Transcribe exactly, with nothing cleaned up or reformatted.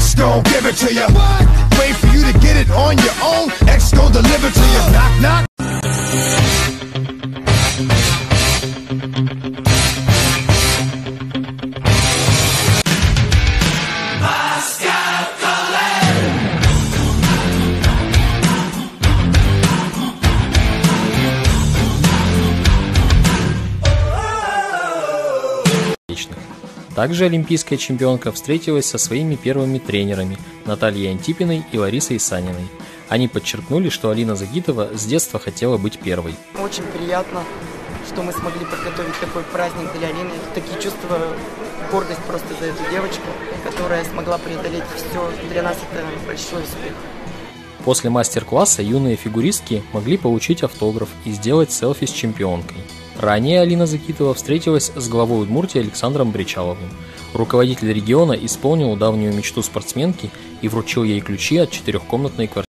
X gon' give it to you. Wait for you to get it on your own. X gon' deliver to you. Knock, knock. Также олимпийская чемпионка встретилась со своими первыми тренерами Натальей Антипиной и Ларисой Саниной. Они подчеркнули, что Алина Загитова с детства хотела быть первой. Очень приятно, что мы смогли подготовить такой праздник для Алины. Такие чувства, гордость просто за эту девочку, которая смогла преодолеть все. Для нас это большой успех. После мастер-класса юные фигуристки могли получить автограф и сделать селфи с чемпионкой. Ранее Алина Загитова встретилась с главой Удмуртии Александром Бричаловым. Руководитель региона исполнил давнюю мечту спортсменки и вручил ей ключи от четырехкомнатной квартиры.